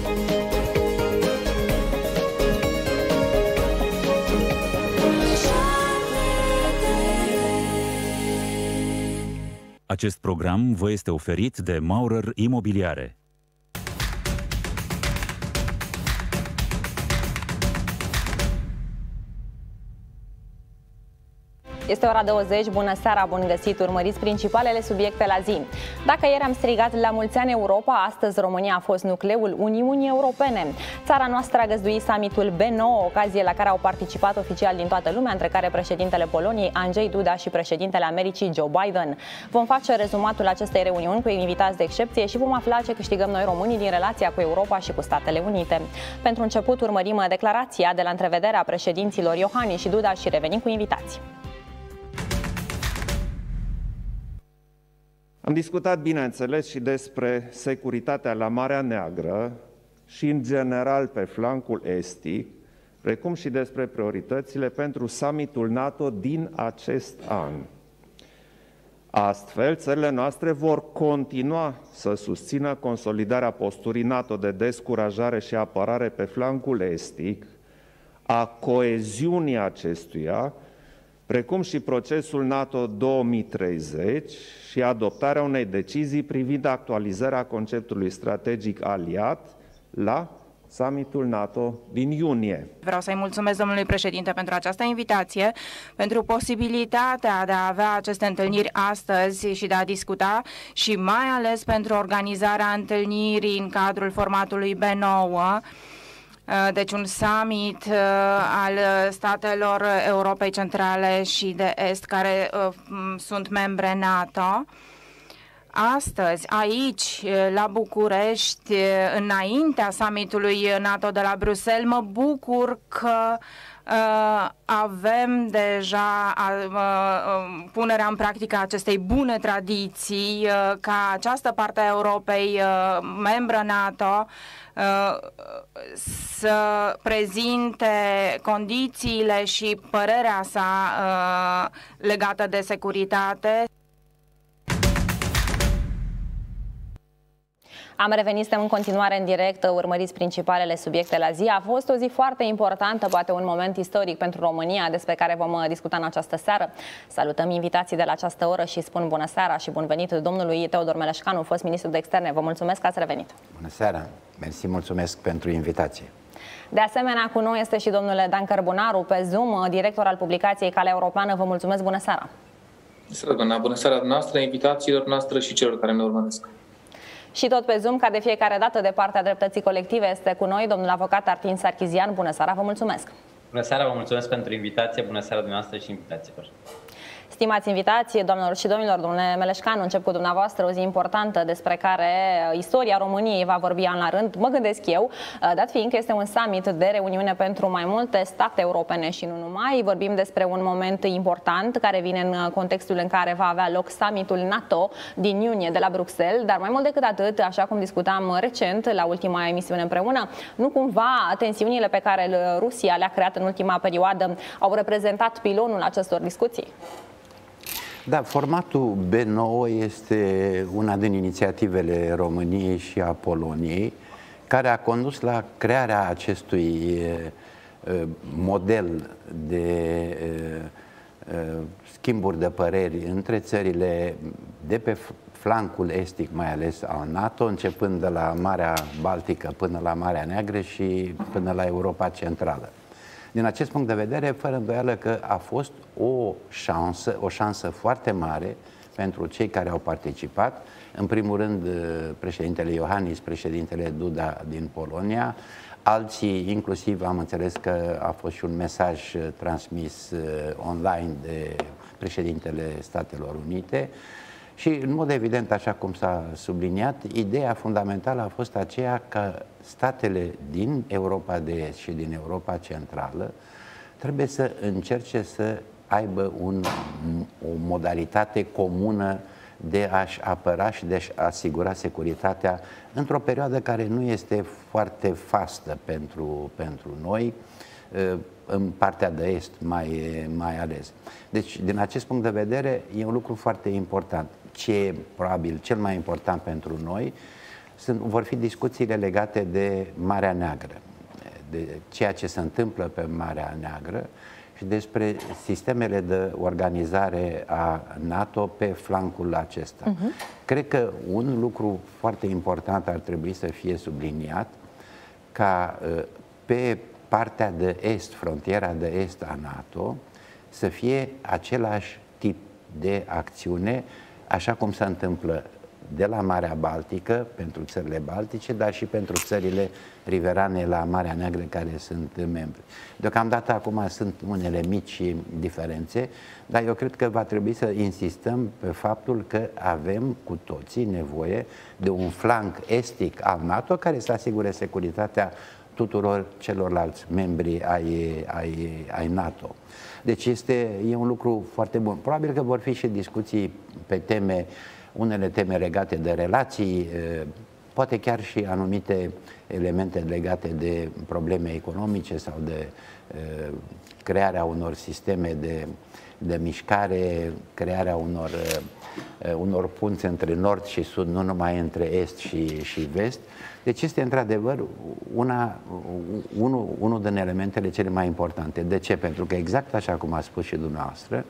Acest program vă este oferit de Maurer Imobiliare. Este ora 20, bună seara, bun găsit, urmăriți principalele subiecte la zi. Dacă ieri am strigat la mulți ani Europa, astăzi România a fost nucleul Uniunii Europene. Țara noastră a găzduit summitul B9, ocazie la care au participat oficiali din toată lumea, între care președintele Poloniei, Andrzej Duda, și președintele Americii, Joe Biden. Vom face rezumatul acestei reuniuni cu invitați de excepție și vom afla ce câștigăm noi românii din relația cu Europa și cu Statele Unite. Pentru început urmărim declarația de la întrevederea președinților Iohannis și Duda și revenim cu invitații. Am discutat, bineînțeles, și despre securitatea la Marea Neagră și, în general, pe flancul estic, precum și despre prioritățile pentru summitul NATO din acest an. Astfel, țările noastre vor continua să susțină consolidarea posturii NATO de descurajare și apărare pe flancul estic, a coeziunii acestuia, precum și procesul NATO 2030 și adoptarea unei decizii privind actualizarea conceptului strategic aliat la summitul NATO din iunie. Vreau să-i mulțumesc domnului președinte pentru această invitație, pentru posibilitatea de a avea aceste întâlniri astăzi și de a discuta și mai ales pentru organizarea întâlnirii în cadrul formatului B9, deci un summit al statelor Europei Centrale și de Est care sunt membre NATO. Astăzi, aici, la București, înaintea summitului NATO de la Bruxelles, mă bucur că avem deja punerea în practică a acestei bune tradiții ca această parte a Europei, membră NATO, să prezinte condițiile și părerea sa legată de securitate. Am revenit, suntem în continuare în direct, urmăriți principalele subiecte la zi. A fost o zi foarte importantă, poate un moment istoric pentru România, despre care vom discuta în această seară. Salutăm invitații de la această oră și spun bună seara și bun venit domnului Teodor Meleșcanu, fost ministru de externe. Vă mulțumesc că ați revenit. Bună seara, mersi, mulțumesc pentru invitație. De asemenea, cu noi este și domnul Dan Cărbunaru, pe Zoom, director al publicației Calea Europeană. Vă mulțumesc, bună seara. Bună seara noastră, invitațiilor noastre și celor care ne urmăresc. Și tot pe Zoom, ca de fiecare dată, de partea dreptății colective, este cu noi domnul avocat Artin Sarkisian. Bună seara, vă mulțumesc! Bună seara, vă mulțumesc pentru invitație, bună seara dumneavoastră și invitațiilor! Stimați invitații, doamnelor și domnilor, domnule Meleșcanu, încep cu dumneavoastră, o zi importantă despre care istoria României va vorbi an la rând, mă gândesc eu, dat fiind că este un summit de reuniune pentru mai multe state europene și nu numai. Vorbim despre un moment important care vine în contextul în care va avea loc summitul NATO din iunie de la Bruxelles, dar mai mult decât atât, așa cum discutam recent la ultima emisiune împreună, nu cumva tensiunile pe care Rusia le-a creat în ultima perioadă au reprezentat pilonul acestor discuții? Da, formatul B9 este una din inițiativele României și a Poloniei, care a condus la crearea acestui model de schimburi de păreri între țările de pe flancul estic, mai ales al NATO, începând de la Marea Baltică până la Marea Neagră și până la Europa Centrală. Din acest punct de vedere, fără îndoială că a fost o șansă foarte mare pentru cei care au participat. În primul rând, președintele Iohannis, președintele Duda din Polonia, alții, inclusiv am înțeles că a fost și un mesaj transmis online de președintele Statelor Unite. Și, în mod evident, așa cum s-a subliniat, ideea fundamentală a fost aceea că statele din Europa de Est și din Europa Centrală trebuie să încerce să aibă o modalitate comună de a-și apăra și de a-și asigura securitatea într-o perioadă care nu este foarte fastă pentru noi, în partea de Est mai ales. Deci, din acest punct de vedere, e un lucru foarte important. Ce e probabil cel mai important pentru noi, vor fi discuțiile legate de Marea Neagră, de ceea ce se întâmplă pe Marea Neagră și despre sistemele de organizare a NATO pe flancul acesta. Cred că un lucru foarte important ar trebui să fie subliniat, ca pe partea de est, frontiera de est a NATO, să fie același tip de acțiune, așa cum se întâmplă de la Marea Baltică, pentru țările baltice, dar și pentru țările riverane la Marea Neagră care sunt membri. Deocamdată acum sunt unele mici diferențe, dar eu cred că va trebui să insistăm pe faptul că avem cu toții nevoie de un flanc estic al NATO care să asigure securitatea tuturor celorlalți membri ai NATO. Deci e un lucru foarte bun. Probabil că vor fi și discuții pe teme, unele teme legate de relații, poate chiar și anumite elemente legate de probleme economice sau de crearea unor sisteme de mișcare, crearea unor punți între nord și sud, nu numai între est și vest. Deci este într-adevăr unul din elementele cele mai importante. De ce? Pentru că exact așa cum a spus și dumneavoastră,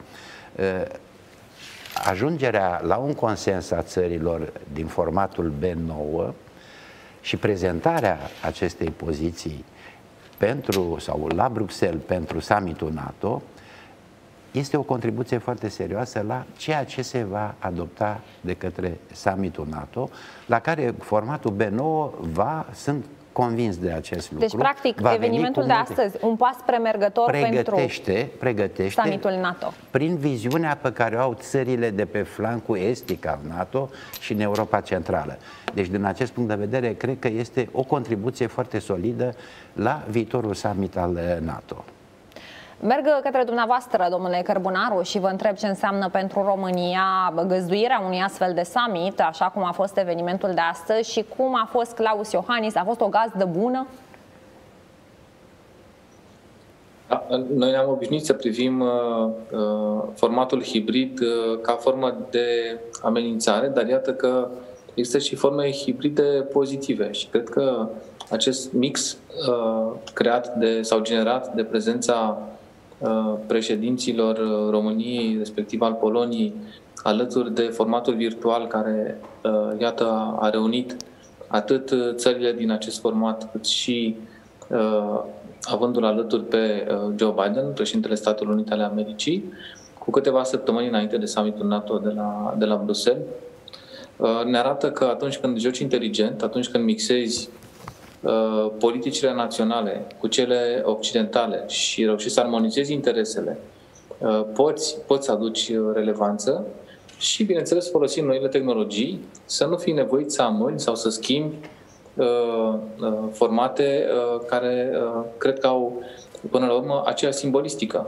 ajungerea la un consens a țărilor din formatul B9 și prezentarea acestei poziții sau la Bruxelles pentru summitul NATO este o contribuție foarte serioasă la ceea ce se va adopta de către summitul NATO, la care formatul B9 sunt convins de acest lucru. Deci, practic, evenimentul de astăzi, un pas premergător pregătește summitul NATO. Prin viziunea pe care o au țările de pe flancul estic al NATO și în Europa Centrală. Deci, din acest punct de vedere, cred că este o contribuție foarte solidă la viitorul summit al NATO. Merg către dumneavoastră, domnule Cărbunaru, și vă întreb ce înseamnă pentru România găzduirea unui astfel de summit, așa cum a fost evenimentul de astăzi, și cum a fost Klaus Iohannis. A fost o gazdă bună? Noi ne-am obișnuit să privim formatul hibrid ca formă de amenințare, dar iată că există și forme hibride pozitive și cred că acest mix creat sau generat de prezența președinților României, respectiv al Poloniei, alături de formatul virtual care, iată, a reunit atât țările din acest format, cât și avându-l alături pe Joe Biden, președintele Statelor Unite ale Americii, cu câteva săptămâni înainte de summitul NATO de la Bruxelles, ne arată că atunci când joci inteligent, atunci când mixezi politicile naționale cu cele occidentale și reușești să armonizezi interesele, poți să aduci relevanță și, bineînțeles, folosind noile tehnologii, să nu fii nevoit să amâni sau să schimbi formate care cred că au, până la urmă, aceeași simbolistică.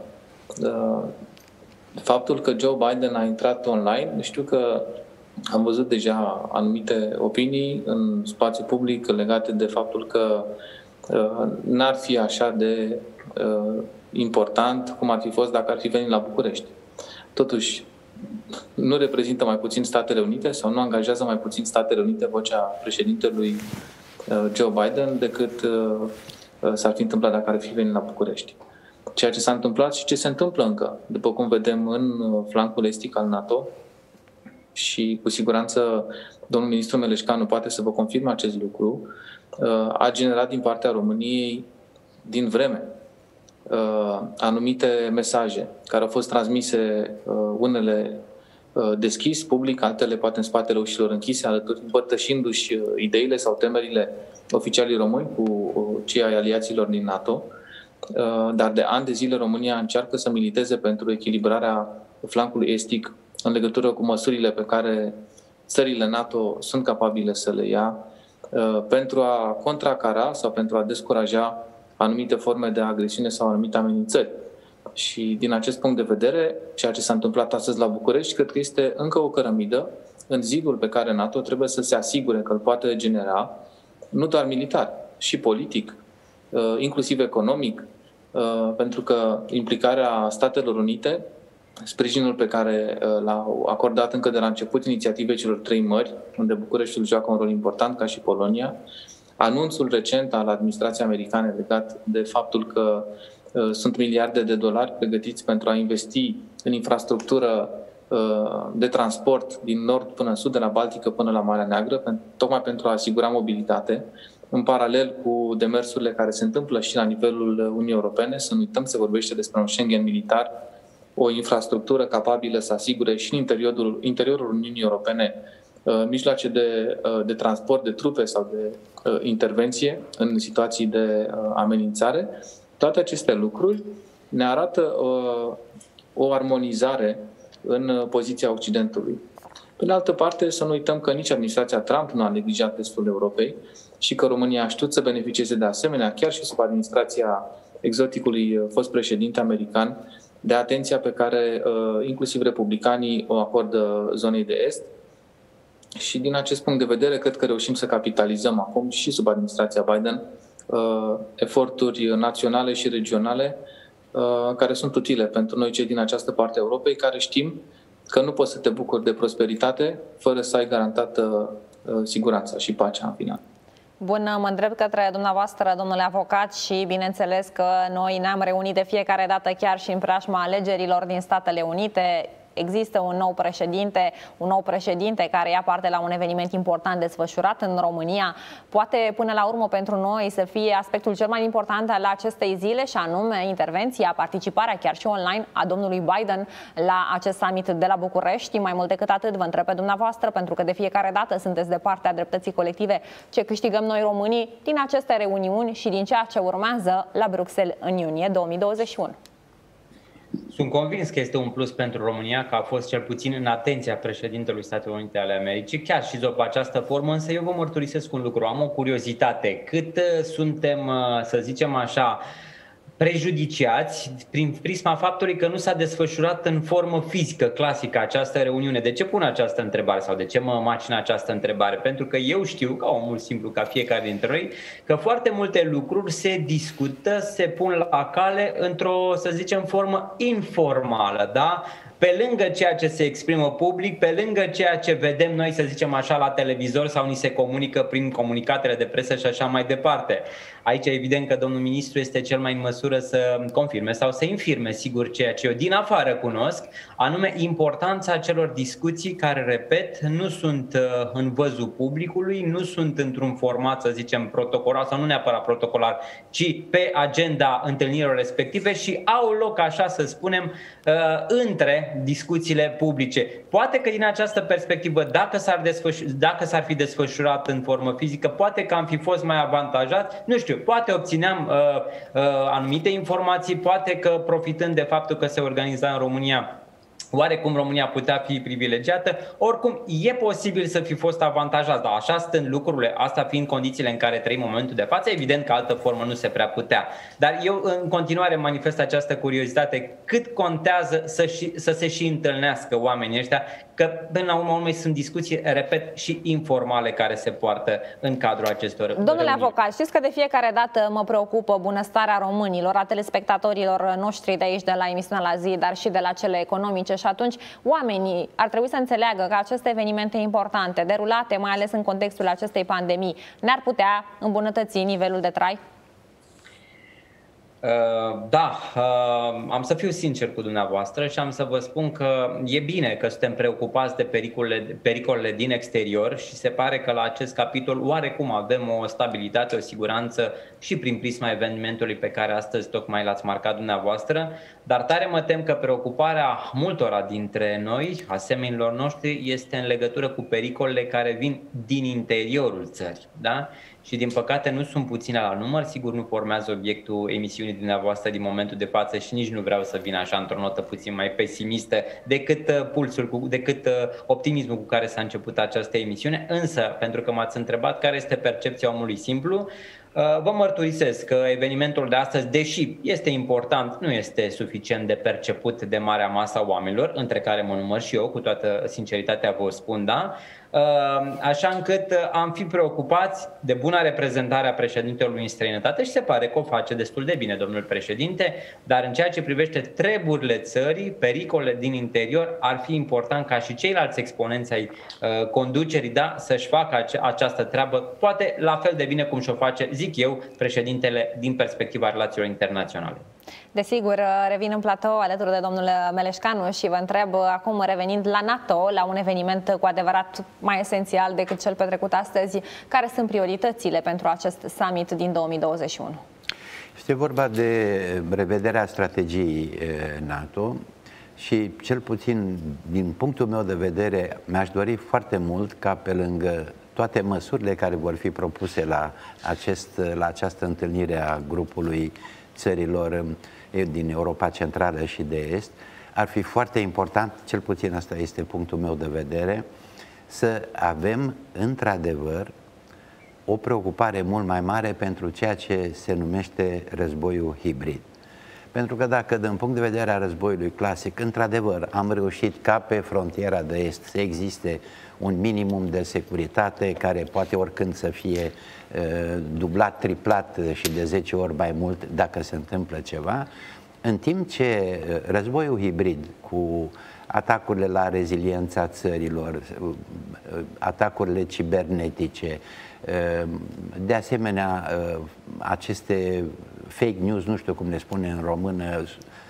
Faptul că Joe Biden a intrat online, știu că am văzut deja anumite opinii în spațiu public legate de faptul că n-ar fi așa de important cum ar fi fost dacă ar fi venit la București. Totuși, nu reprezintă mai puțin Statele Unite sau nu angajează mai puțin Statele Unite vocea președintelui Joe Biden decât s-ar fi întâmplat dacă ar fi venit la București. Ceea ce s-a întâmplat și ce se întâmplă încă, după cum vedem în flancul estic al NATO, și cu siguranță domnul ministru Meleșcanu poate să vă confirme acest lucru, a generat din partea României din vreme anumite mesaje care au fost transmise, unele deschis, public, altele poate în spatele ușilor închise, alături, împărtășindu-și ideile sau temerile oficialii români cu cei ai aliaților din NATO, dar de ani de zile România încearcă să militeze pentru echilibrarea flancului estic în legătură cu măsurile pe care țările NATO sunt capabile să le ia pentru a contracara sau pentru a descuraja anumite forme de agresiune sau anumite amenințări. Și din acest punct de vedere, ceea ce s-a întâmplat astăzi la București, cred că este încă o cărămidă în zidul pe care NATO trebuie să se asigure că îl poate genera, nu doar militar, și politic, inclusiv economic, pentru că implicarea Statelor Unite sprijinul pe care l-au acordat încă de la început inițiativei celor 3 mări, unde Bucureștiul joacă un rol important, ca și Polonia, anunțul recent al administrației americane legat de faptul că sunt miliarde de dolari pregătiți pentru a investi în infrastructură de transport din nord până în sud, de la Baltică până la Marea Neagră, tocmai pentru a asigura mobilitate, în paralel cu demersurile care se întâmplă și la nivelul Uniunii Europene. Să nu uităm, se vorbește despre un Schengen militar, o infrastructură capabilă să asigure și în interiorul Uniunii Europene mijloace de transport de trupe sau de intervenție în situații de amenințare. Toate aceste lucruri ne arată o armonizare în poziția Occidentului. Pe de altă parte, să nu uităm că nici administrația Trump nu a neglijat estul Europei și că România a știut să beneficieze de asemenea, chiar și sub administrația exoticului fost președinte american, de atenția pe care inclusiv republicanii o acordă zonei de est. Și din acest punct de vedere, cred că reușim să capitalizăm acum și sub administrația Biden eforturi naționale și regionale care sunt utile pentru noi cei din această parte a Europei, care știm că nu poți să te bucuri de prosperitate fără să ai garantată siguranța și pacea în final. Bun, mă îndrept către dumneavoastră, domnule avocat, și bineînțeles că noi ne-am reunit de fiecare dată chiar și în preajma alegerilor din Statele Unite. Există un nou președinte care ia parte la un eveniment important desfășurat în România. Poate până la urmă pentru noi să fie aspectul cel mai important al acestei zile, și anume intervenția, participarea chiar și online a domnului Biden la acest summit de la București. Mai mult decât atât, vă întreb pe dumneavoastră, pentru că de fiecare dată sunteți de partea dreptății colective, ce câștigăm noi românii din aceste reuniuni și din ceea ce urmează la Bruxelles în iunie 2021. Sunt convins că este un plus pentru România, că a fost cel puțin în atenția președintelui Statelor Unite ale Americii, chiar și după această formă, însă eu vă mărturisesc un lucru, am o curiozitate. Cât suntem, să zicem așa, prejudiciați prin prisma faptului că nu s-a desfășurat în formă fizică, clasică, această reuniune. De ce pun această întrebare sau de ce mă macină această întrebare? Pentru că eu știu, ca omul simplu, ca fiecare dintre noi, că foarte multe lucruri se discută, se pun la cale într-o, să zicem, formă informală, da? Pe lângă ceea ce se exprimă public, pe lângă ceea ce vedem noi, să zicem așa, la televizor sau ni se comunică prin comunicatele de presă și așa mai departe. Aici evident că domnul ministru este cel mai în măsură să confirme sau să infirme, sigur, ceea ce eu din afară cunosc, anume importanța acelor discuții care, repet, nu sunt în văzul publicului, nu sunt într-un format, să zicem, protocolar sau nu neapărat protocolar, ci pe agenda întâlnirilor respective și au loc, așa să spunem, între discuțiile publice. Poate că din această perspectivă, dacă s-ar fi desfășurat în formă fizică, poate că am fi fost mai avantajați, nu știu, poate obțineam anumite informații, poate că profitând de faptul că se organiza în România, oarecum România putea fi privilegiată, oricum e posibil să fi fost avantajat, dar așa stând lucrurile, asta fiind condițiile în care trăim momentul de față, evident că altă formă nu se prea putea. Dar eu în continuare manifest această curiozitate, cât contează să se și întâlnească oamenii ăștia, că până la urmă sunt discuții, repet, și informale care se poartă în cadrul acestor Domnule reuniuni. avocat, știți că de fiecare dată mă preocupă bunăstarea românilor, a telespectatorilor noștri de aici, de la emisiunea La Zi, dar și de la cele economice, și atunci oamenii ar trebui să înțeleagă că aceste evenimente importante, derulate mai ales în contextul acestei pandemii, ne-ar putea îmbunătăți nivelul de trai? Da, am să fiu sincer cu dumneavoastră și am să vă spun că e bine că suntem preocupați de pericolele din exterior și se pare că la acest capitol oarecum avem o stabilitate, o siguranță și prin prisma evenimentului pe care astăzi tocmai l-ați marcat dumneavoastră, dar tare mă tem că preocuparea multora dintre noi, asemenilor noștri, este în legătură cu pericolele care vin din interiorul țării, da? Și din păcate nu sunt puține la număr, sigur nu formează obiectul emisiunii dumneavoastră din momentul de față și nici nu vreau să vin așa într-o notă puțin mai pesimistă decât optimismul cu care s-a început această emisiune, însă pentru că m-ați întrebat care este percepția omului simplu, Vă mărturisesc că evenimentul de astăzi, deși este important, nu este suficient de perceput de marea masă a oamenilor, între care mă număr și eu, cu toată sinceritatea vă spun, da? Așa încât am fi preocupați de buna reprezentare a președintelui în străinătate și se pare că o face destul de bine domnul președinte, dar în ceea ce privește treburile țării, pericolele din interior, ar fi important ca și ceilalți exponenți ai conducerii, da, să-și facă această treabă, poate la fel de bine cum și-o face, zic eu, președintele din perspectiva relațiilor internaționale. Desigur, revin în platou alături de domnul Meleșcanu și vă întreb acum, revenind la NATO, la un eveniment cu adevărat mai esențial decât cel petrecut astăzi, care sunt prioritățile pentru acest summit din 2021? Este vorba de revederea strategiei NATO și cel puțin din punctul meu de vedere mi-aș dori foarte mult ca pe lângă toate măsurile care vor fi propuse la această întâlnire a grupului țărilor din Europa Centrală și de Est, ar fi foarte important, cel puțin asta este punctul meu de vedere, să avem într-adevăr o preocupare mult mai mare pentru ceea ce se numește războiul hibrid. Pentru că dacă, din punct de vedere a războiului clasic, într-adevăr am reușit ca pe frontiera de Est să existe un minimum de securitate care poate oricând să fie dublat, triplat și de 10 ori mai mult dacă se întâmplă ceva, în timp ce războiul hibrid cu atacurile la reziliența țărilor, atacurile cibernetice, de asemenea aceste fake news, nu știu cum le spune în română,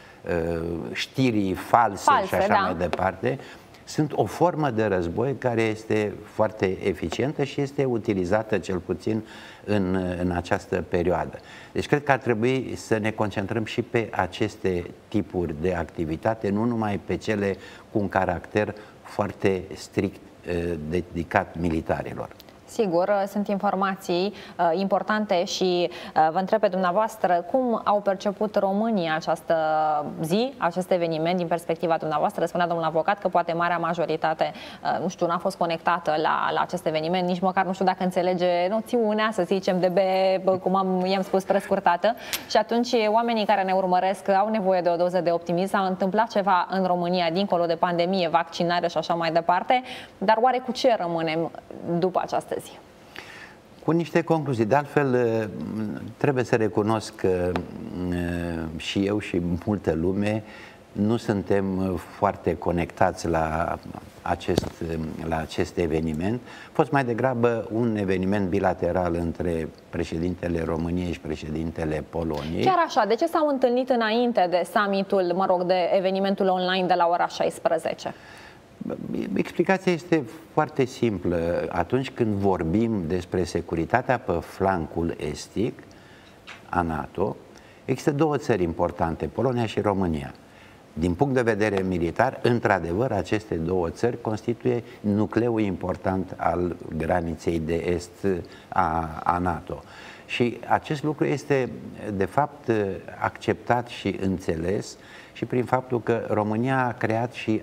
știrii false și așa mai departe, sunt o formă de război care este foarte eficientă și este utilizată cel puțin în această perioadă. Deci cred că ar trebui să ne concentrăm și pe aceste tipuri de activitate, nu numai pe cele cu un caracter foarte strict dedicat militarilor. Sigur, sunt informații importante și vă întreb pe dumneavoastră cum au perceput românii această zi, acest eveniment din perspectiva dumneavoastră. Spunea domnul avocat că poate marea majoritate, nu știu, n-a fost conectată la acest eveniment, nici măcar nu știu dacă înțelege noțiunea, să zicem, de cum i-am spus, prescurtată. Și atunci oamenii care ne urmăresc au nevoie de o doză de optimism. S-a întâmplat ceva în România, dincolo de pandemie, vaccinare și așa mai departe, dar oare cu ce rămânem după această zi? Cu niște concluzii. De altfel, trebuie să recunosc că și eu și multă lume nu suntem foarte conectați la acest eveniment. A fost mai degrabă un eveniment bilateral între președintele României și președintele Poloniei. Chiar așa, de ce s-au întâlnit înainte de summitul, de evenimentul online de la ora 16? Explicația este foarte simplă. Atunci când vorbim despre securitatea pe flancul estic a NATO, există două țări importante, Polonia și România. Din punct de vedere militar, într-adevăr, aceste două țări constituie nucleul important al graniței de est a NATO. Și acest lucru este, de fapt, acceptat și înțeles și prin faptul că România a creat și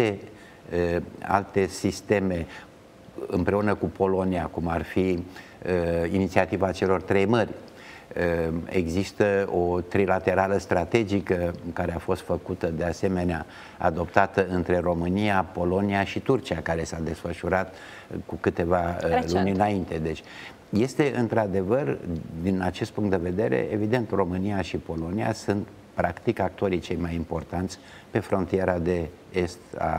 alte sisteme împreună cu Polonia, cum ar fi inițiativa celor trei mări. Există o trilaterală strategică care a fost făcută, de asemenea adoptată între România, Polonia și Turcia, care s-a desfășurat cu câteva luni înainte. Deci este într-adevăr, din acest punct de vedere, evident, România și Polonia sunt practic actorii cei mai importanți pe frontiera de est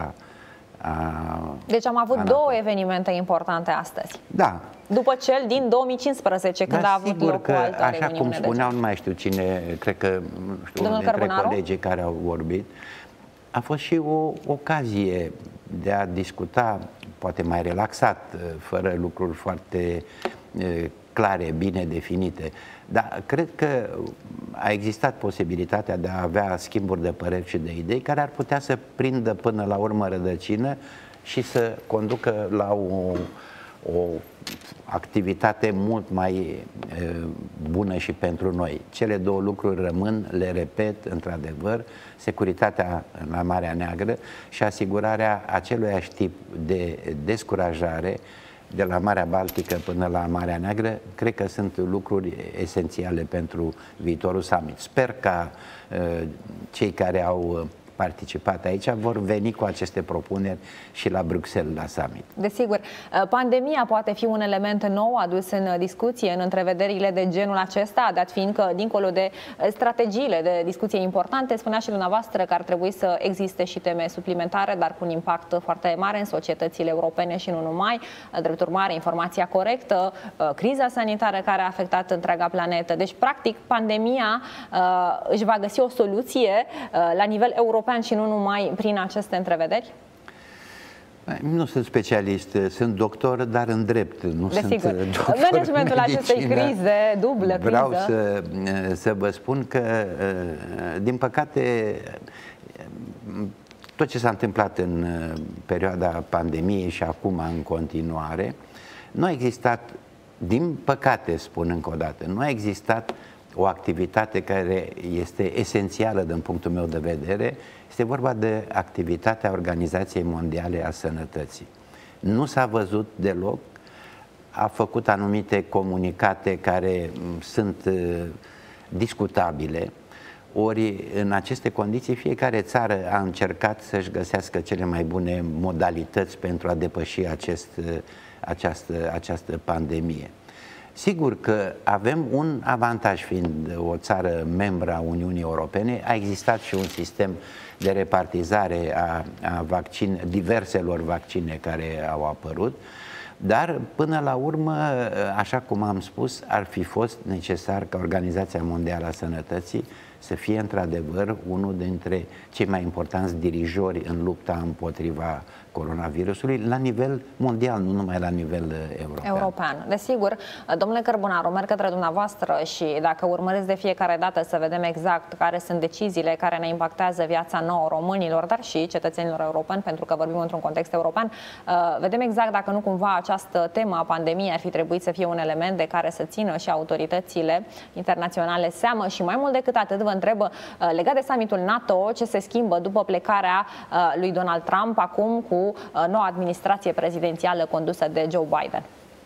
Deci am avut două evenimente importante astăzi. Da. După cel din 2015, când a avut loc o altă așa reuniune. Cum spuneau, nu mai știu cine, cred că unul dintre colegii care au vorbit, a fost și o ocazie de a discuta, poate mai relaxat, fără lucruri foarte clare, bine definite. Dar cred că a existat posibilitatea de a avea schimburi de păreri și de idei care ar putea să prindă până la urmă rădăcină și să conducă la o activitate mult mai bună și pentru noi. Cele două lucruri rămân, le repet, într-adevăr, securitatea la Marea Neagră și asigurarea aceluiași tip de descurajare, de la Marea Baltică până la Marea Neagră, cred că sunt lucruri esențiale pentru viitorul summit. Sper ca cei care au participat aici vor veni cu aceste propuneri și la Bruxelles la summit. Desigur, pandemia poate fi un element nou adus în discuție în întrevederile de genul acesta, dat fiind că, dincolo de strategiile de discuție importante, spunea și dumneavoastră că ar trebui să existe și teme suplimentare, dar cu un impact foarte mare în societățile europene și nu numai. Drept urmare, informația corectă, criza sanitară care a afectat întreaga planetă. Deci, practic, pandemia își va găsi o soluție la nivel european și nu numai prin aceste întrevederi? Nu sunt specialist, sunt doctor, dar în drept. Nu Desigur. Sunt doctor managementul acestei crize, dublă Vreau criză. să vă spun că, din păcate, tot ce s-a întâmplat în perioada pandemiei și acum în continuare, nu a existat, din păcate, spun încă o dată, nu a existat o activitate care este esențială din punctul meu de vedere. Este vorba de activitatea Organizației Mondiale a Sănătății. Nu s-a văzut deloc, a făcut anumite comunicate care sunt discutabile, ori în aceste condiții fiecare țară a încercat să-și găsească cele mai bune modalități pentru a depăși această pandemie. Sigur că avem un avantaj, fiind o țară membră a Uniunii Europene. A existat și un sistem de repartizare a diverselor vaccine care au apărut, dar până la urmă, așa cum am spus, ar fi fost necesar ca Organizația Mondială a Sănătății să fie într-adevăr unul dintre cei mai importanți dirijori în lupta împotriva coronavirusului la nivel mondial, nu numai la nivel european. Desigur, domnule Cărbunaru, merg către dumneavoastră și dacă urmăriți de fiecare dată să vedem exact care sunt deciziile care ne impactează viața nouă românilor, dar și cetățenilor europeni, pentru că vorbim într-un context european, vedem exact dacă nu cumva această temă a pandemiei ar fi trebuit să fie un element de care să țină și autoritățile internaționale seamă. Și mai mult decât atât vă întreb, legat de summitul NATO, ce se schimbă după plecarea lui Donald Trump acum cu noua administrație prezidențială condusă de Joe Biden?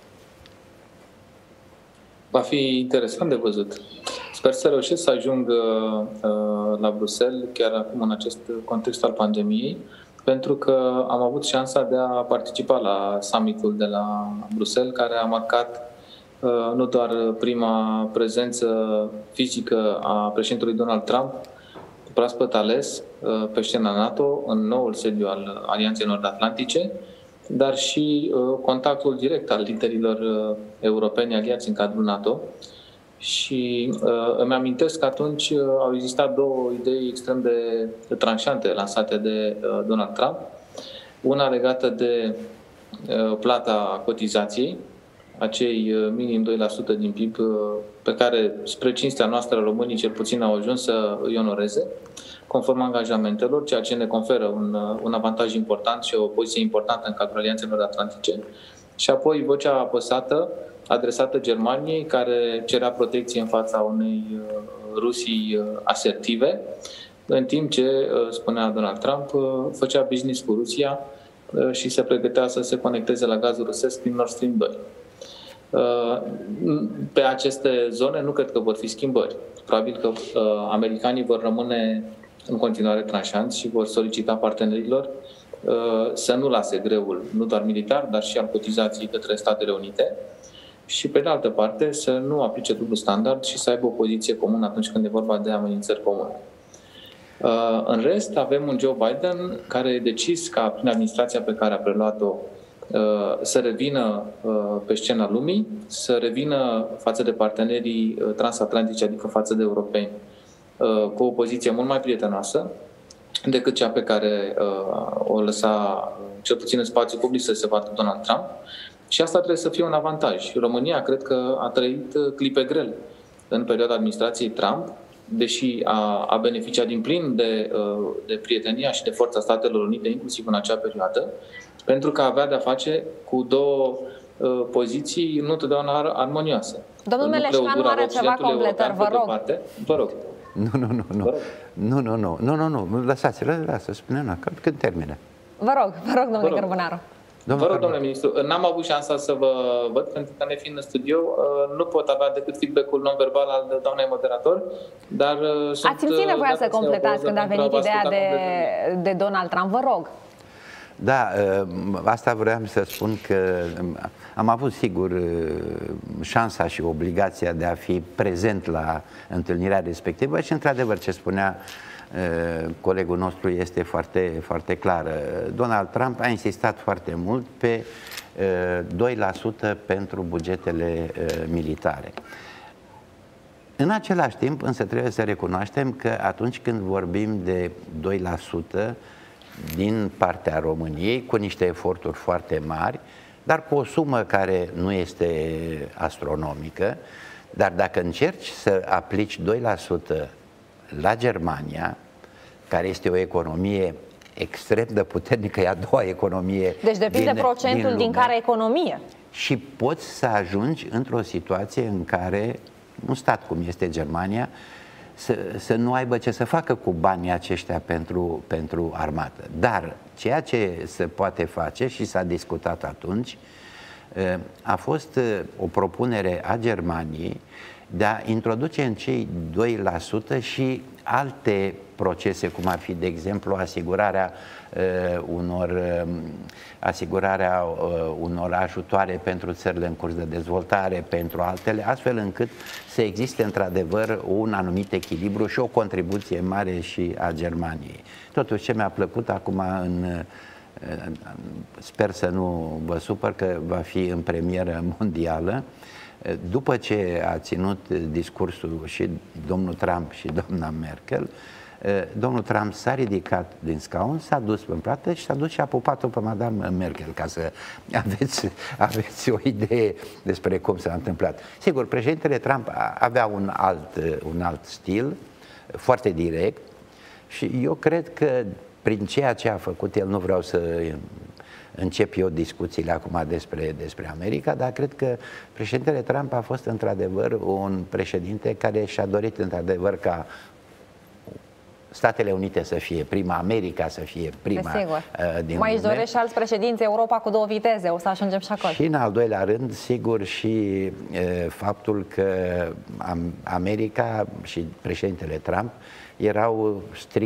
Va fi interesant de văzut. Sper să reușesc să ajung la Bruxelles, chiar acum în acest context al pandemiei, pentru că am avut șansa de a participa la summitul de la Bruxelles, care a marcat nu doar prima prezență fizică a președintelui Donald Trump, proaspăt ales pe scena NATO, în noul sediu al Alianței Nord-Atlantice, dar și contactul direct al liderilor europeni aliați în cadrul NATO. Și îmi amintesc că atunci au existat două idei extrem de tranșante lansate de Donald Trump. Una legată de plata cotizației, acei minim 2% din PIB pe care, spre cinstea noastră, românii cel puțin au ajuns să îi onoreze, conform angajamentelor, ceea ce ne conferă un avantaj important și o poziție importantă în cadrul Alianței Nord-Atlantice. Și apoi vocea apăsată adresată Germaniei, care cerea protecție în fața unei Rusii asertive, în timp ce, spunea Donald Trump, făcea business cu Rusia și se pregătea să se conecteze la gazul rusesc prin Nord Stream 2. Pe aceste zone nu cred că vor fi schimbări. Probabil că americanii vor rămâne în continuare tranșanți și vor solicita partenerilor să nu lase greul, nu doar militar, dar și al cotizației către Statele Unite și, pe de altă parte, să nu aplice dublu standard și să aibă o poziție comună atunci când e vorba de amenințări comune. În rest, avem un Joe Biden care a decis ca, prin administrația pe care a preluat-o, să revină pe scena lumii, să revină față de partenerii transatlantici, adică față de europeni, cu o poziție mult mai prietenoasă decât cea pe care o lăsa, cel puțin în spațiu public, să se vadă Donald Trump. Și asta trebuie să fie un avantaj. România cred că a trăit clipe grele în perioada administrației Trump, deși a beneficiat din plin de prietenia și de forța Statelor Unite, inclusiv în acea perioadă, pentru că avea de-a face cu două poziții nu totdeauna armonioase. Domnul Meleșcanu are ceva completări, vă rog. Vă rog. Nu, lăsați-l, spunem, când termine. Vă rog, domnule Cărbunaru. Vă rog, domnule ministru, n-am avut șansa să vă văd, pentru că nefiind în studio, nu pot avea decât feedback-ul non-verbal al doamnei moderator, dar Ați simțit nevoia să completați când a venit ideea de Donald Trump, vă rog. Da, asta vreau să spun că am avut sigur șansa și obligația de a fi prezent la întâlnirea respectivă și într-adevăr ce spunea colegul nostru este foarte, foarte clar. Donald Trump a insistat foarte mult pe 2% pentru bugetele militare. În același timp, însă trebuie să recunoaștem că atunci când vorbim de 2% din partea României, cu niște eforturi foarte mari, dar cu o sumă care nu este astronomică, dar dacă încerci să aplici 2% la Germania, care este o economie extrem de puternică, e a doua economie. Deci depinde procentul din care economie. Și poți să ajungi într-o situație în care un stat cum este Germania să nu aibă ce să facă cu banii aceștia pentru armată. Dar ceea ce se poate face și s-a discutat atunci a fost o propunere a Germaniei de a introduce în cei 2% și alte procese, cum ar fi, de exemplu, asigurarea unor ajutoare pentru țările în curs de dezvoltare, pentru altele, astfel încât să existe într-adevăr un anumit echilibru și o contribuție mare și a Germaniei. Totuși, ce mi-a plăcut acum sper să nu vă supăr că va fi în premieră mondială, după ce a ținut discursul și domnul Trump și doamna Merkel, domnul Trump s-a ridicat din scaun, s-a dus în plată și s-a dus și a pupat-o pe madame Merkel, ca să aveți o idee despre cum s-a întâmplat. Sigur, președintele Trump avea un alt stil, foarte direct, și eu cred că prin ceea ce a făcut el, nu vreau să încep eu discuțiile acum despre America, dar cred că președintele Trump a fost într-adevăr un președinte care și-a dorit într-adevăr ca Statele Unite să fie prima, America să fie prima din mai lume. doresc și alți președinți Europa cu 2 viteze, o să ajungem și acolo. Și în al doilea rând, sigur, și faptul că America și președintele Trump erau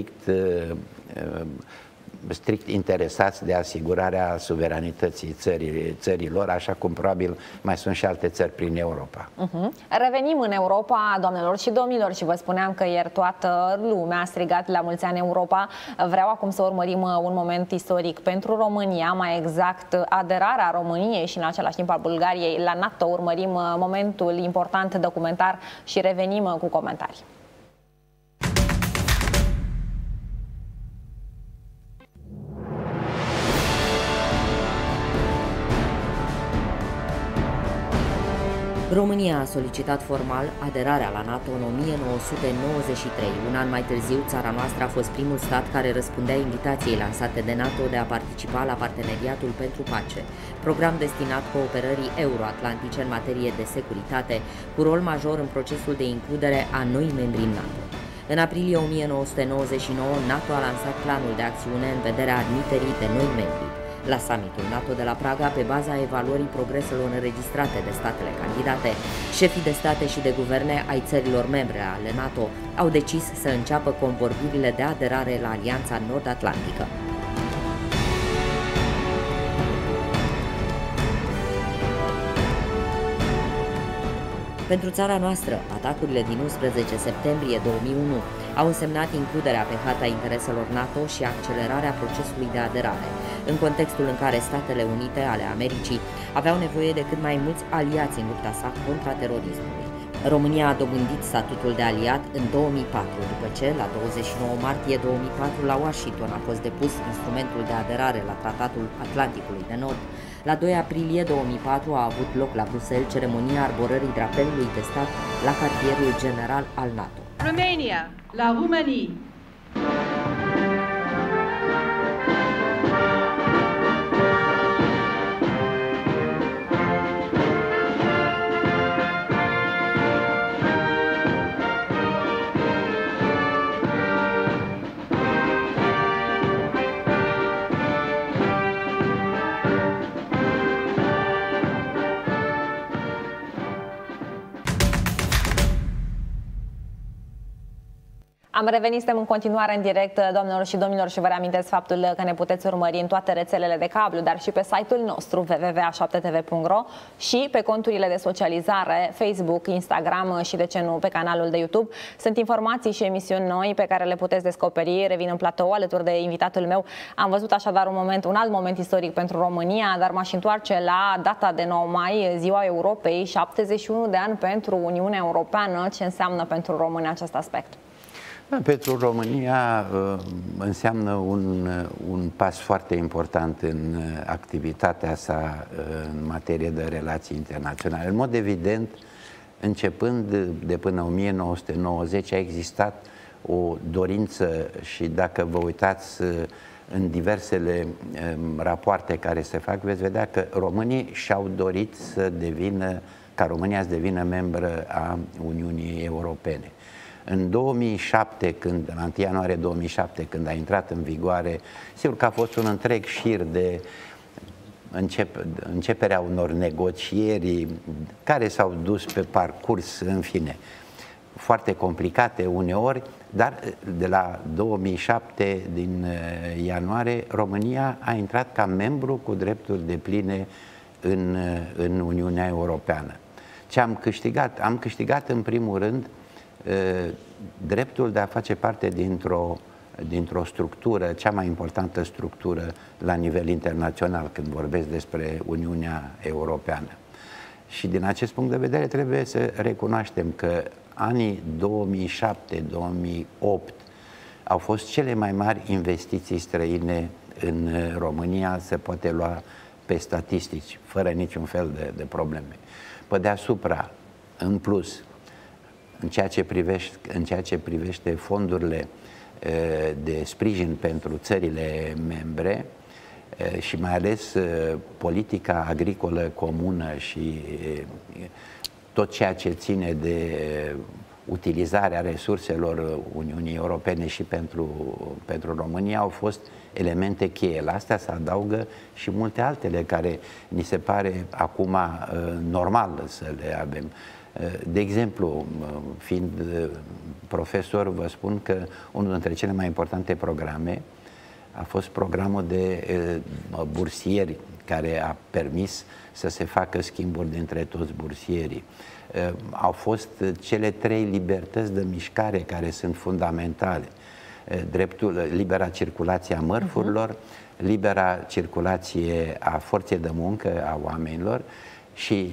strict interesați de asigurarea suveranității țărilor, așa cum probabil mai sunt și alte țări prin Europa. Revenim în Europa, doamnelor și domnilor, și vă spuneam că ieri toată lumea a strigat la mulți ani Europa. Vreau acum să urmărim un moment istoric pentru România, mai exact aderarea României și în același timp a Bulgariei la NATO. Urmărim momentul important documentar și revenim cu comentarii. România a solicitat formal aderarea la NATO în 1993. Un an mai târziu, țara noastră a fost primul stat care răspundea invitației lansate de NATO de a participa la Parteneriatul pentru Pace, program destinat cooperării euroatlantice în materie de securitate, cu rol major în procesul de includere a noi membri în NATO. În aprilie 1999, NATO a lansat planul de acțiune în vederea admiterii de noi membri. La summitul NATO de la Praga, pe baza evaluării progreselor înregistrate de statele candidate, șefii de state și de guverne ai țărilor membre ale NATO au decis să înceapă convorbirile de aderare la Alianța Nord-Atlantică. Pentru țara noastră, atacurile din 11 septembrie 2001 au însemnat includerea pe harta intereselor NATO și accelerarea procesului de aderare, în contextul în care Statele Unite ale Americii aveau nevoie de cât mai mulți aliați în lupta sa contra terorismului. România a dobândit statutul de aliat în 2004, după ce, la 29 martie 2004, la Washington a fost depus instrumentul de aderare la Tratatul Atlanticului de Nord. La 2 aprilie 2004 a avut loc la Bruxelles ceremonia arborării drapelului de stat la cartierul general al NATO. Romania, la Roumanie. Am revenit, suntem în continuare în direct, doamnelor și domnilor, și vă reamintesc faptul că ne puteți urmări în toate rețelele de cablu, dar și pe site-ul nostru www.a7tv.ro și pe conturile de socializare Facebook, Instagram și, de ce nu, pe canalul de YouTube. Sunt informații și emisiuni noi pe care le puteți descoperi. Revin în platou alături de invitatul meu. Am văzut așadar un alt moment istoric pentru România, dar m-aș întoarce la data de 9 mai, Ziua Europei, 71 de ani pentru Uniunea Europeană. Ce înseamnă pentru români acest aspect? Pentru România înseamnă un pas foarte important în activitatea sa în materie de relații internaționale. În mod evident, începând de până 1990, a existat o dorință și dacă vă uitați în diversele rapoarte care se fac, veți vedea că românii și-au dorit ca România să devină membră a Uniunii Europene. În 2007, la 1 ianuarie 2007, când a intrat în vigoare, sigur că a fost un întreg șir de începerea unor negocieri care s-au dus pe parcurs, în fine, foarte complicate uneori, dar de la 2007, din ianuarie, România a intrat ca membru cu drepturi depline în Uniunea Europeană. Ce am câștigat? Am câștigat în primul rând dreptul de a face parte dintr-o structură, cea mai importantă structură la nivel internațional când vorbesc despre Uniunea Europeană. Și din acest punct de vedere trebuie să recunoaștem că anii 2007-2008 au fost cele mai mari investiții străine în România, se poate lua pe statistici, fără niciun fel de probleme. Pe deasupra, în plus, în ceea ce privește fondurile de sprijin pentru țările membre și mai ales politica agricolă comună și tot ceea ce ține de utilizarea resurselor Uniunii Europene și pentru România au fost elemente cheie. La astea se adaugă și multe altele care ni se pare acum normal să le avem. De exemplu, fiind profesor, vă spun că unul dintre cele mai importante programe a fost programul de bursieri, care a permis să se facă schimburi dintre toți bursierii. Au fost cele 3 libertăți de mișcare care sunt fundamentale. Libera circulație a mărfurilor, libera circulație a forței de muncă a oamenilor și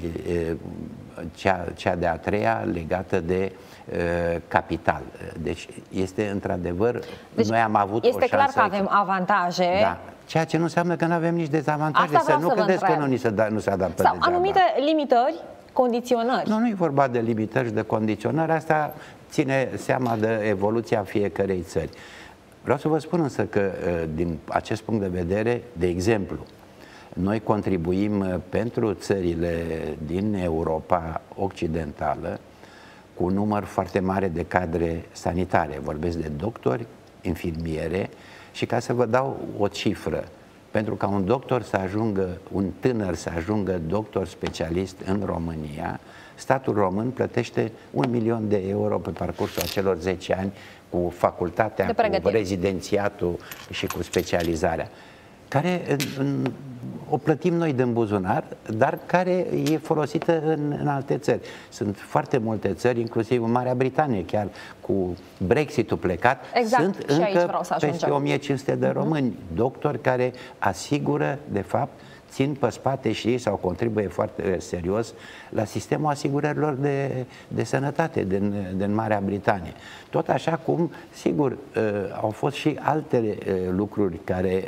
cea de-a treia legată de capital. Deci este într-adevăr, noi am avut o șansă. Este clar că avem avantaje. Da. Ceea ce nu înseamnă că nu avem nici dezavantaje. Asta să nu credeți că nu se adaptă sau degeaba. anumite limitări, condiționări. Nu e vorba de limitări și de condiționări. Asta ține seama de evoluția fiecărei țări. Vreau să vă spun însă că din acest punct de vedere, de exemplu, noi contribuim pentru țările din Europa Occidentală cu un număr foarte mare de cadre sanitare. Vorbesc de doctori, infirmiere și ca să vă dau o cifră, pentru ca un doctor să ajungă, un tânăr să ajungă doctor specialist în România, statul român plătește 1 milion de euro pe parcursul acelor 10 ani cu facultatea, cu rezidențiatul și cu specializarea, care o plătim noi din buzunar, dar care e folosită în alte țări. Sunt foarte multe țări, inclusiv în Marea Britanie, chiar cu Brexit-ul plecat, sunt încă peste 1500 de români, doctori care asigură, de fapt, țin pe spate și ei sau contribuie foarte serios la sistemul asigurărilor de sănătate din Marea Britanie. Tot așa cum, sigur, au fost și alte lucruri care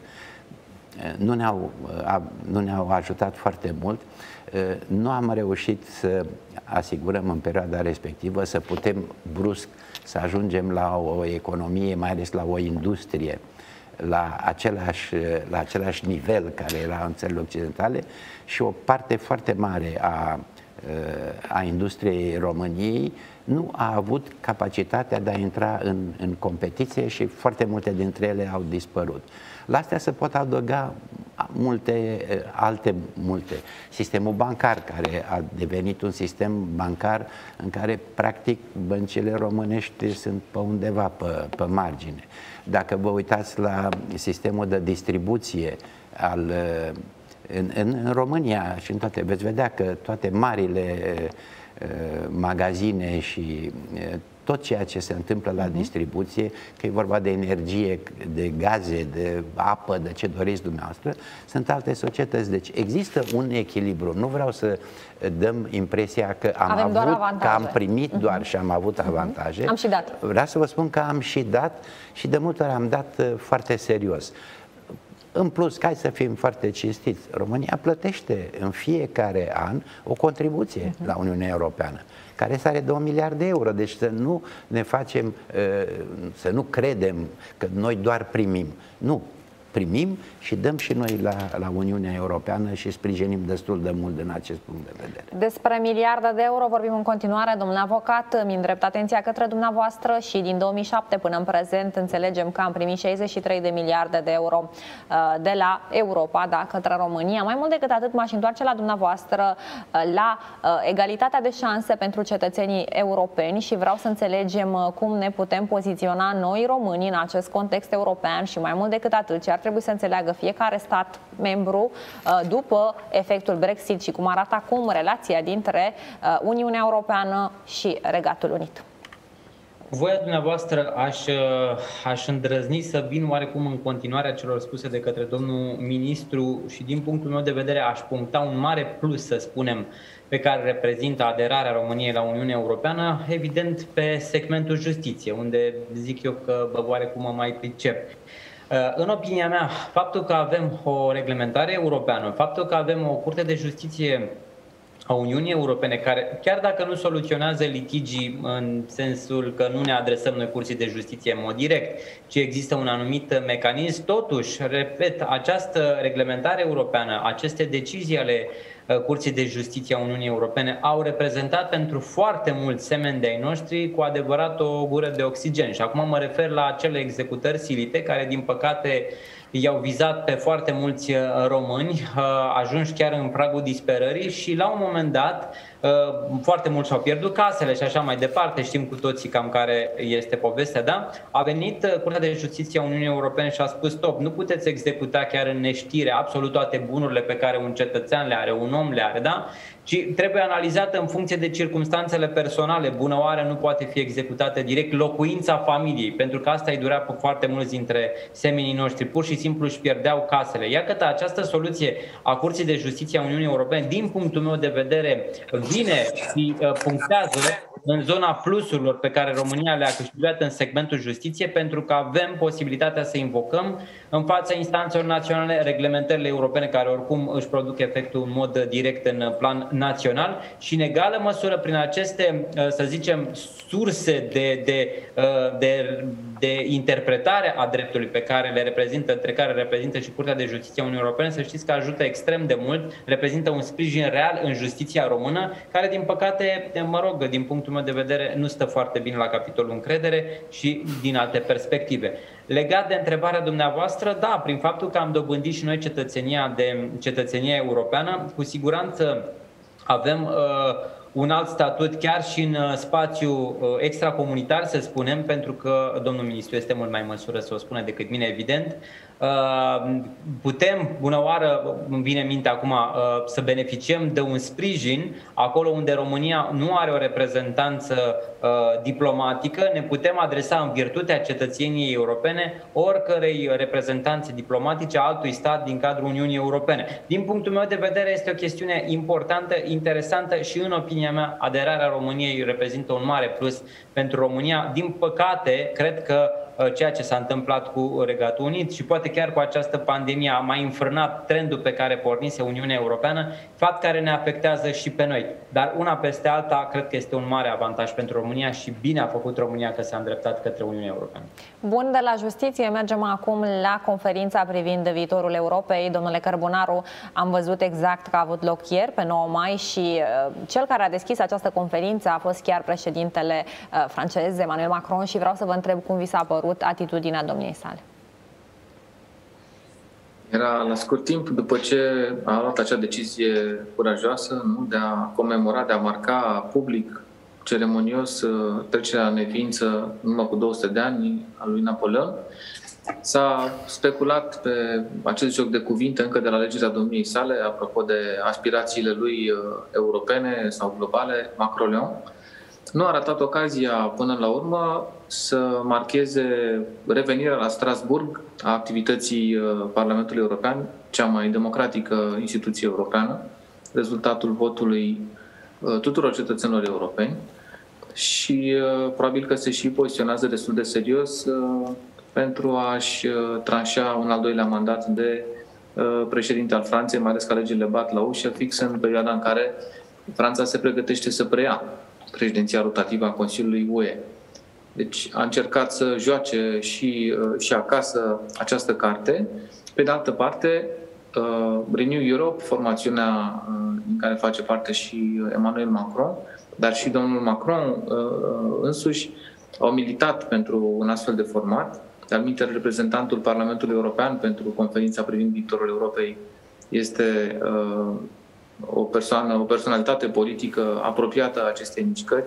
nu ne-au ajutat foarte mult. Nu am reușit să asigurăm în perioada respectivă să putem brusc să ajungem la o economie, mai ales la o industrie, la același nivel care era în țările occidentale și o parte foarte mare a industriei României nu a avut capacitatea de a intra în competiție și foarte multe dintre ele au dispărut. La astea se pot adăuga multe. Sistemul bancar, care a devenit un sistem bancar în care practic băncile românești sunt pe undeva pe margine. Dacă vă uitați la sistemul de distribuție în România și în toate, veți vedea că toate marile magazine și tot ceea ce se întâmplă la distribuție, că e vorba de energie, de gaze, de apă, de ce doriți dumneavoastră, sunt alte societăți. Deci există un echilibru. Nu vreau să dăm impresia că am primit doar și am avut avantaje. Am și dat. Vreau să vă spun că am și dat și de multe ori am dat foarte serios. În plus, hai să fim foarte cinstiți, România plătește în fiecare an o contribuție la Uniunea Europeană, care are 2 miliarde de euro. Deci să nu ne facem, să nu credem că noi doar primim. Nu. Primim și dăm și noi la Uniunea Europeană și sprijinim destul de mult din acest punct de vedere. Despre miliarde de euro vorbim în continuare, domnule avocat, mi îndrept atenția către dumneavoastră și din 2007 până în prezent înțelegem că am primit 63 de miliarde de euro de la Europa, da, către România. Mai mult decât atât, m-aș întoarce la dumneavoastră la egalitatea de șanse pentru cetățenii europeni și vreau să înțelegem cum ne putem poziționa noi românii în acest context european și mai mult decât atât, ce ar trebui să înțeleagă fiecare stat membru după efectul Brexit și cum arată acum relația dintre Uniunea Europeană și Regatul Unit. Cu voia dumneavoastră aș îndrăzni să vin oarecum în continuarea celor spuse de către domnul ministru și din punctul meu de vedere aș puncta un mare plus, să spunem, pe care reprezintă aderarea României la Uniunea Europeană, evident pe segmentul justiție, unde zic eu că oarecum mă mai pricep. În opinia mea, faptul că avem o reglementare europeană, faptul că avem o Curte de Justiție a Uniunii Europene, care chiar dacă nu soluționează litigii în sensul că nu ne adresăm noi Curții de Justiție în mod direct, ci există un anumit mecanism, totuși, repet, această reglementare europeană, aceste decizii ale Curții de Justiție a Uniunii Europene au reprezentat pentru foarte mulți semeni de ai noștri cu adevărat o gură de oxigen. Și acum mă refer la acele executări silite care, din păcate, i-au vizat pe foarte mulți români, ajunși chiar în pragul disperării și la un moment dat foarte mulți și-au pierdut casele și așa mai departe, știm cu toții cam care este povestea, da? A venit Curtea de Justiție a Uniunii Europene și a spus stop, nu puteți executa chiar în neștire absolut toate bunurile pe care un cetățean le are, un om le are, da? Ci trebuie analizată în funcție de circumstanțele personale. Bună oară nu poate fi executată direct locuința familiei, pentru că asta îi durea pe foarte mulți dintre semenii noștri. Pur și simplu își pierdeau casele. Iată, această soluție a Curții de Justiție a Uniunii Europene, din punctul meu de vedere, vine și punctează în zona plusurilor pe care România le-a câștigat în segmentul justiție, pentru că avem posibilitatea să invocăm în fața instanțelor naționale reglementările europene care oricum își produc efectul în mod direct în plan național și în egală măsură prin aceste, să zicem, surse de interpretare a dreptului pe care le reprezintă, între care reprezintă și Curtea de Justiție a Uniunii Europene, să știți că ajută extrem de mult, reprezintă un sprijin real în justiția română, care din păcate, mă rog, din punctul meu de vedere, nu stă foarte bine la capitolul încredere și din alte perspective. Legat de întrebarea dumneavoastră, da, prin faptul că am dobândit și noi cetățenia europeană, cu siguranță avem un alt statut chiar și în spațiu extracomunitar, să spunem, pentru că domnul ministru este mult mai în măsură să o spună decât mine, evident. Putem, bună oară, îmi vine în minte acum, să beneficiem de un sprijin acolo unde România nu are o reprezentanță diplomatică, ne putem adresa în virtutea cetățeniei europene oricărei reprezentanțe diplomatice a altui stat din cadrul Uniunii Europene. Din punctul meu de vedere este o chestiune importantă, interesantă și în opinia mea aderarea României reprezintă un mare plus pentru România. Din păcate, cred că ceea ce s-a întâmplat cu Regatul Unit și poate chiar cu această pandemie a mai înfrânat trendul pe care pornise Uniunea Europeană, fapt care ne afectează și pe noi. Dar una peste alta, cred că este un mare avantaj pentru România și bine a făcut România că s-a îndreptat către Uniunea Europeană. Bun, de la justiție mergem acum la conferința privind viitorul Europei. Domnule Cărbunaru, am văzut exact că a avut loc ieri, pe 9 mai, și cel care a deschis această conferință a fost chiar președintele francez, Emmanuel Macron, și vreau să vă întreb cum vi s-a părut atitudinea domniei sale. Era la scurt timp după ce a luat acea decizie curajoasă, nu, de a comemora, de a marca public, ceremonios, trecerea în neființă în urmă cu 200 de ani a lui Napoleon. S-a speculat pe acest joc de cuvinte încă de la alegerea domniei sale, apropo de aspirațiile lui europene sau globale, Macron. Nu a ratat ocazia până la urmă să marcheze revenirea la Strasbourg a activității Parlamentului European, cea mai democratică instituție europeană, rezultatul votului tuturor cetățenilor europeni și probabil că se și poziționează destul de serios pentru a-și tranșa un al doilea mandat de președinte al Franței, mai ales că alegerile bat la ușă, fix în perioada în care Franța se pregătește să preia președinția rotativă a Consiliului UE. Deci a încercat să joace și acasă această carte. Pe de altă parte, Renew Europe, formațiunea din care face parte și Emmanuel Macron, dar și domnul Macron însuși, au militat pentru un astfel de format. De altminteri, reprezentantul Parlamentului European pentru conferința privind viitorul Europei este o personalitate politică apropiată acestei mișcări,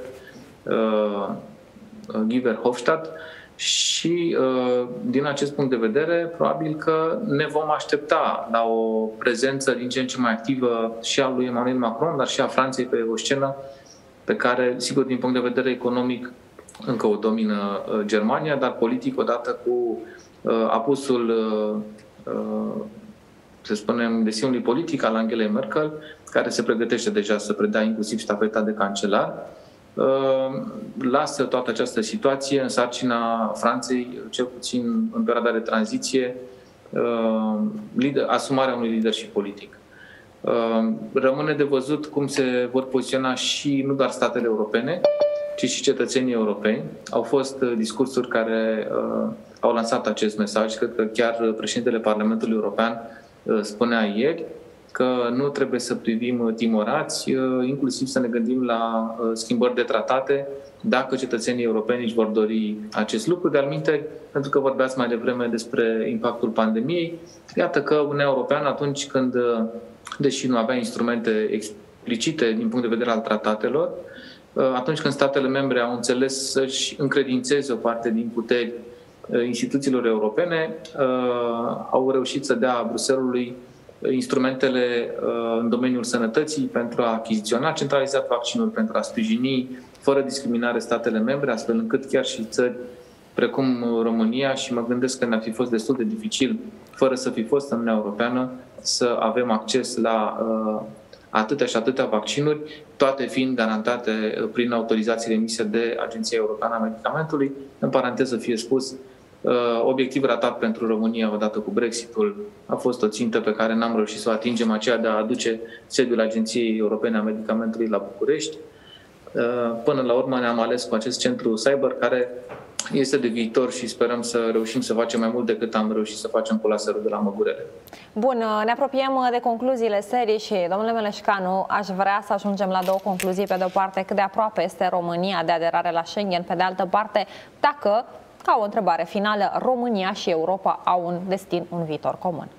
Guy Verhofstadt, și din acest punct de vedere, probabil că ne vom aștepta la o prezență din ce în ce mai activă și a lui Emmanuel Macron, dar și a Franței pe o scenă pe care, sigur, din punct de vedere economic, încă o domină Germania, dar politic, odată cu apusul, să spunem, destinului politic al Angelei Merkel, care se pregătește deja să predea inclusiv ștafeta de cancelar, lasă toată această situație în sarcina Franței, cel puțin în perioada de tranziție, asumarea unui leadership politic. Rămâne de văzut cum se vor poziționa și nu doar statele europene, ci și cetățenii europeni. Au fost discursuri care au lansat acest mesaj. Cred că chiar președintele Parlamentului European spunea ieri că nu trebuie să privim timorați, inclusiv să ne gândim la schimbări de tratate, dacă cetățenii europeni își vor dori acest lucru. De altminteri, pentru că vorbeați mai devreme despre impactul pandemiei, iată că Uniunea Europeană, atunci când, deși nu avea instrumente explicite din punct de vedere al tratatelor, atunci când statele membre au înțeles să-și încredințeze o parte din puteri instituțiilor europene, au reușit să dea Bruxellesului instrumentele în domeniul sănătății pentru a achiziționa centralizat vaccinuri, pentru a sprijini fără discriminare statele membre, astfel încât chiar și țări precum România, și mă gândesc că ne-ar fi fost destul de dificil, fără să fi fost în Uniunea Europeană, să avem acces la atâtea și atâtea vaccinuri, toate fiind garantate prin autorizațiile emise de Agenția Europeană a Medicamentului. În paranteză fie spus, obiectiv ratat pentru România odată cu Brexitul a fost o țintă pe care n-am reușit să o atingem, aceea de a aduce sediul Agenției Europene a Medicamentului la București. Până la urmă ne-am ales cu acest centru cyber care este de viitor și sperăm să reușim să facem mai mult decât am reușit să facem cu laserul de la Măgurele. Bun, ne apropiem de concluziile serii și, domnule Meleșcanu, aș vrea să ajungem la două concluzii. Pe de o parte, cât de aproape este România de aderare la Schengen, pe de altă parte, dacă, ca o întrebare finală, România și Europa au un destin, un viitor comun.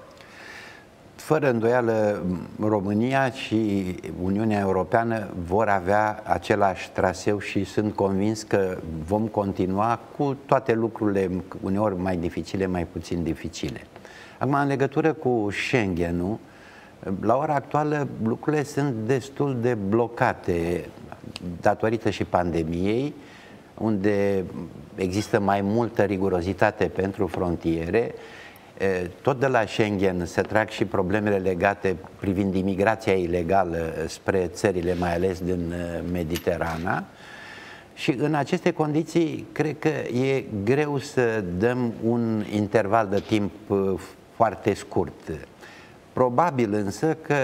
Fără îndoială, România și Uniunea Europeană vor avea același traseu și sunt convins că vom continua cu toate lucrurile, uneori mai dificile, mai puțin dificile. Acum, în legătură cu Schengen-ul, la ora actuală lucrurile sunt destul de blocate datorită și pandemiei, unde există mai multă rigurozitate pentru frontiere. Tot de la Schengen se trag și problemele legate privind imigrația ilegală spre țările mai ales din Mediterana. Și în aceste condiții cred că e greu să dăm un interval de timp foarte scurt. Probabil însă că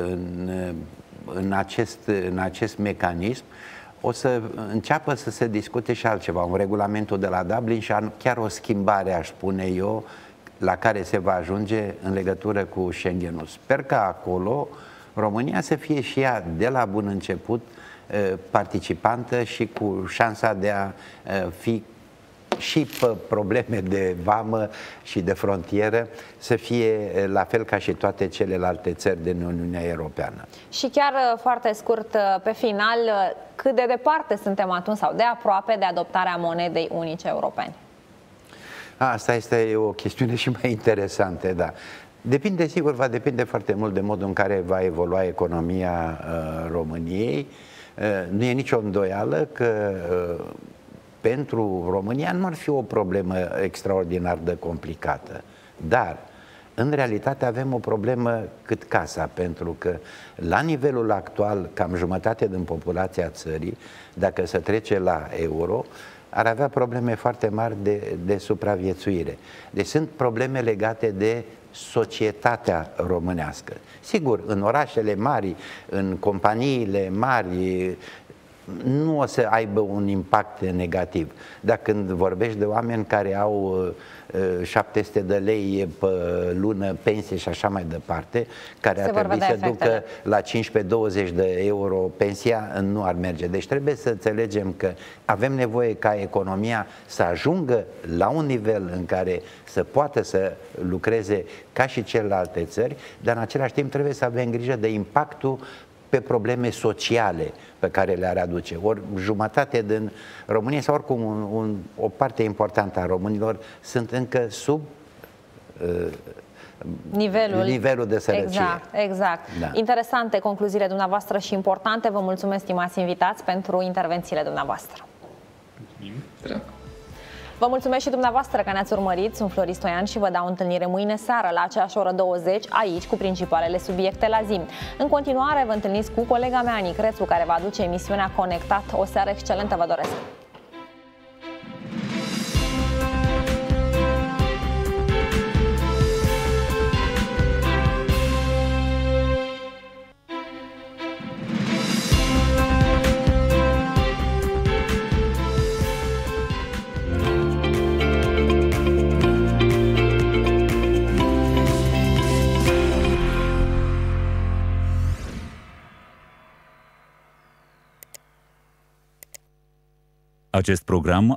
în acest mecanism o să înceapă să se discute și altceva, un regulamentul de la Dublin și chiar o schimbare, aș spune eu, la care se va ajunge în legătură cu Schengen-ul. Sper că acolo România să fie și ea de la bun început participantă și cu șansa de a fi și pe probleme de vamă și de frontieră să fie la fel ca și toate celelalte țări din Uniunea Europeană. Și chiar foarte scurt, pe final, cât de departe suntem atunci sau de aproape de adoptarea monedei unice europene? Asta este o chestiune și mai interesantă, da. Depinde, sigur, va depinde foarte mult de modul în care va evolua economia României. Nu e nicio îndoială că pentru România nu ar fi o problemă extraordinar de complicată, dar în realitate avem o problemă cât casa, pentru că la nivelul actual cam jumătate din populația țării, dacă se trece la euro, ar avea probleme foarte mari de supraviețuire. Deci sunt probleme legate de societatea românească. Sigur, în orașele mari, în companiile mari, nu o să aibă un impact negativ. Dar când vorbești de oameni care au 700 de lei pe lună pensie și așa mai departe, care ar trebui să ducă la 15-20 de euro pensia, nu ar merge. Deci trebuie să înțelegem că avem nevoie ca economia să ajungă la un nivel în care să poată să lucreze ca și celelalte țări, dar în același timp trebuie să avem grijă de impactul pe probleme sociale pe care le-ar aduce. Ori jumătate din România sau oricum o parte importantă a românilor sunt încă sub nivelul de sărăcie. Exact. Da. Interesante concluziile dumneavoastră și importante. Vă mulțumesc, stimați invitați, pentru intervențiile dumneavoastră. Mulțumim. Vă mulțumesc și dumneavoastră că ne-ați urmărit. Sunt Floris Stoian și vă dau întâlnire mâine seară la aceeași oră 20 aici cu principalele subiecte la zi. În continuare vă întâlniți cu colega mea Ani Crețu, care va aduce emisiunea Conectat. O seară excelentă vă doresc! Acest program